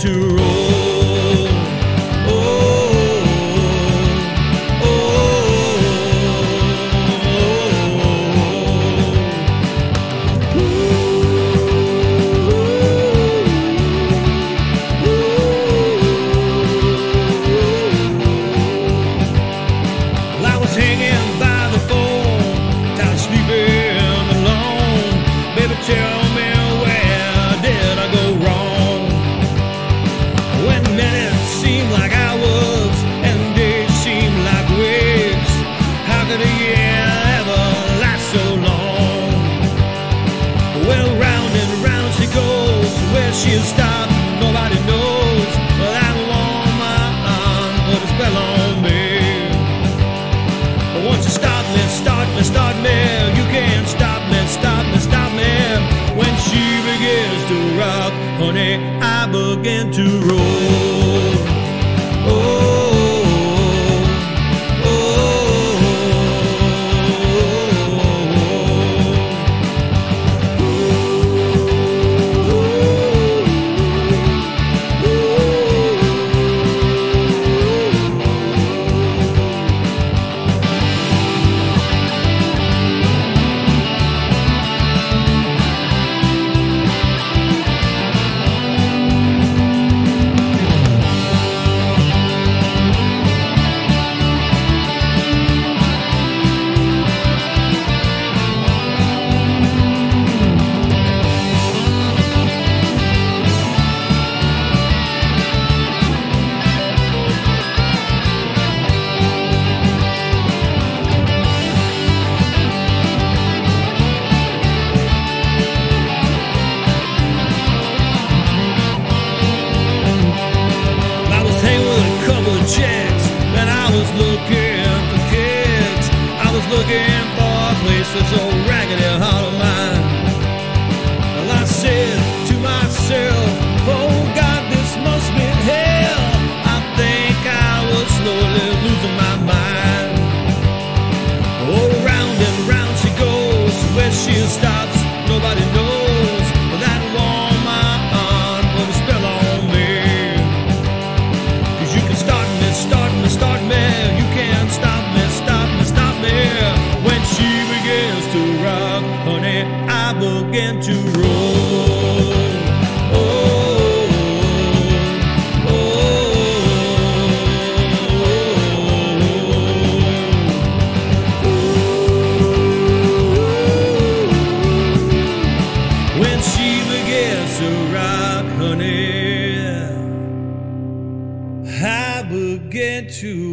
to roll. Hanging by the phone, tired of sleeping alone. Baby, tell me, where did I go wrong? When minutes seem like hours and days seem like weeks, how could a year ever last so long? Well, round and round she goes, where she'll stop, nobody knows. But that woman put a spell on me. Once you start me, you can't stop me. When she begins to rock, honey, I begin to roll. Checks, and I was looking for kicks. I was looking for a place that's so raggedy heart of mine. Well, I said to myself, oh God, this must be hell. I think I was slowly losing my mind. Oh, round and round she goes, where she stops, nobody knows. That woman put a spell on me. Start me, you can't stop me. When she begins to rock, honey, I begin to roll. When she begins to rock, honey, I begin to